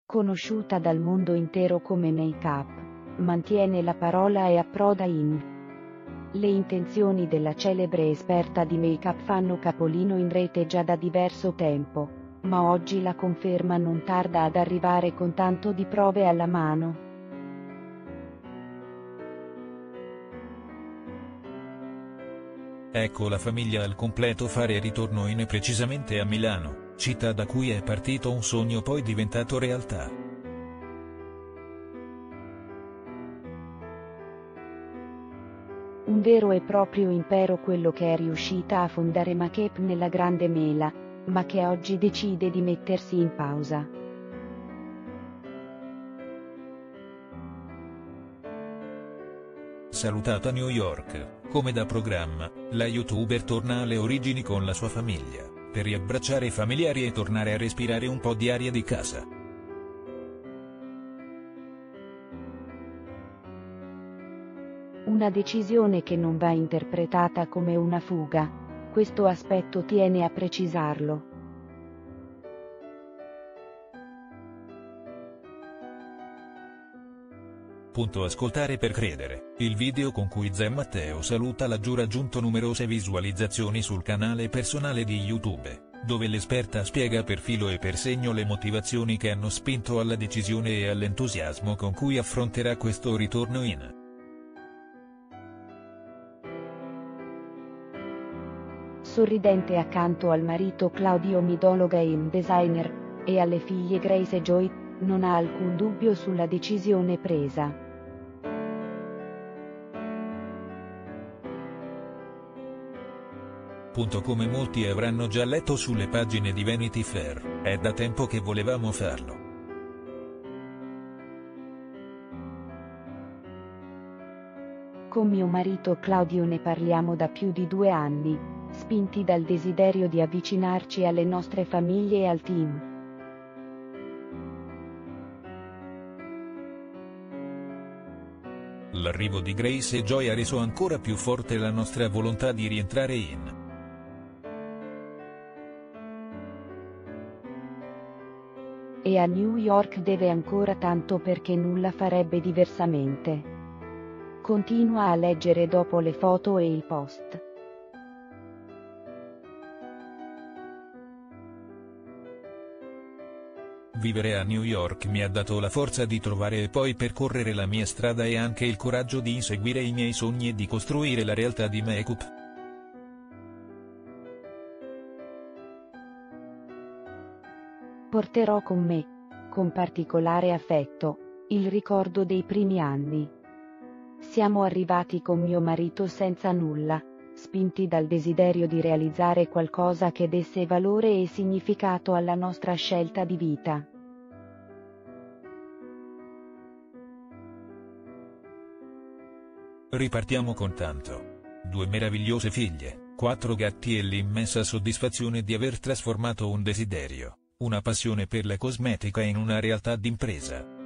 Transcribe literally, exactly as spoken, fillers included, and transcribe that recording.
Conosciuta dal mondo intero come make-up, mantiene la parola e approda in. Le intenzioni della celebre esperta di make-up fanno capolino in rete già da diverso tempo, ma oggi la conferma non tarda ad arrivare con tanto di prove alla mano. Ecco la famiglia al completo fare ritorno in precisamente a Milano, città da cui è partito un sogno poi diventato realtà. Un vero e proprio impero quello che è riuscita a fondare Make-up nella Grande Mela, ma che oggi decide di mettersi in pausa. Salutata New York, come da programma, la youtuber torna alle origini con la sua famiglia, per riabbracciare i familiari e tornare a respirare un po' di aria di casa. Una decisione che non va interpretata come una fuga, questo aspetto tiene a precisarlo. Punto ascoltare per credere, il video con cui Zé Matteo saluta l'aggiù ha raggiunto numerose visualizzazioni sul canale personale di YouTube, dove l'esperta spiega per filo e per segno le motivazioni che hanno spinto alla decisione e all'entusiasmo con cui affronterà questo ritorno in. Sorridente accanto al marito Claudio midologa e un designer, e alle figlie Grace e Joy, non ha alcun dubbio sulla decisione presa. Come molti avranno già letto sulle pagine di Vanity Fair, è da tempo che volevamo farlo. Con mio marito Claudio ne parliamo da più di due anni, spinti dal desiderio di avvicinarci alle nostre famiglie e al team. L'arrivo di Grace e Joy ha reso ancora più forte la nostra volontà di rientrare in. E a New York deve ancora tanto perché nulla farebbe diversamente. Continua a leggere dopo le foto e il post. Vivere a New York mi ha dato la forza di trovare e poi percorrere la mia strada e anche il coraggio di inseguire i miei sogni e di costruire la realtà di Make-up. Porterò con me, con particolare affetto, il ricordo dei primi anni. Siamo arrivati con mio marito senza nulla, spinti dal desiderio di realizzare qualcosa che desse valore e significato alla nostra scelta di vita. Ripartiamo con tanto. Due meravigliose figlie, quattro gatti e l'immensa soddisfazione di aver trasformato un desiderio, una passione per la cosmetica in una realtà d'impresa.